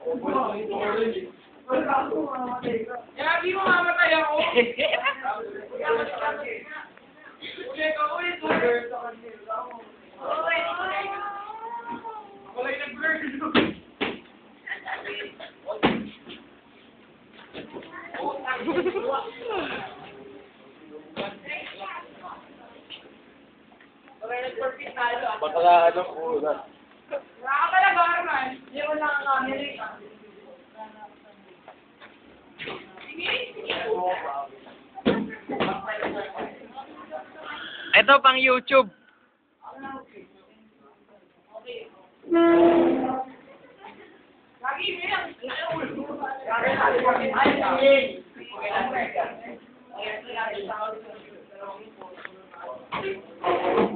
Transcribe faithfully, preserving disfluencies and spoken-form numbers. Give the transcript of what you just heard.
Kaya di mo mamatay ako. Ulit ako ulit. Wala yung nag-blur. Baka ano po na. Wala ka pala ba, Arman? Hindi mo lang ang Amerika. Ito pang YouTube. Lagi mo yan. Ay, ay, ay.